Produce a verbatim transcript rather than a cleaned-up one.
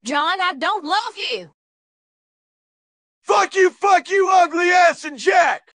John, I don't love you. Fuck you, fuck you, ugly ass and Jack!